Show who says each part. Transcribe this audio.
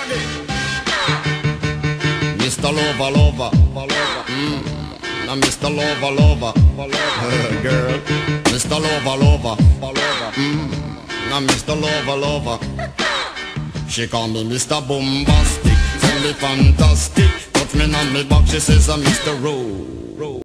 Speaker 1: Mr. Lova, Lova, now Mr. Lova, Lova, girl. Mr. Lova, Lova, now Mr. Lova, Lova. She call me Mr. Bombastic, tell me fantastic. Touch me on me back, she says I'm Mr. Rowe.